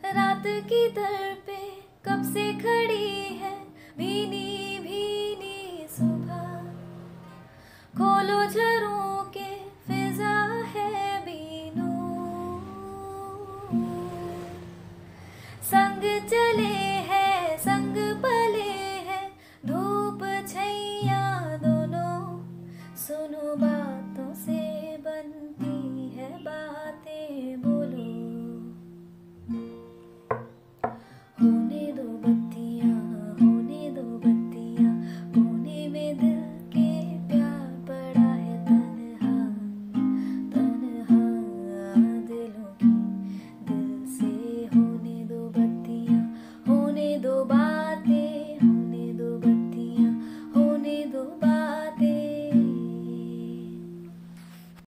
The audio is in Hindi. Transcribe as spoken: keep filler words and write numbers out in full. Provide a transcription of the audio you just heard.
रात की दर पे कब से खड़ी है भीनी भीनी सुबह। खोलो झरों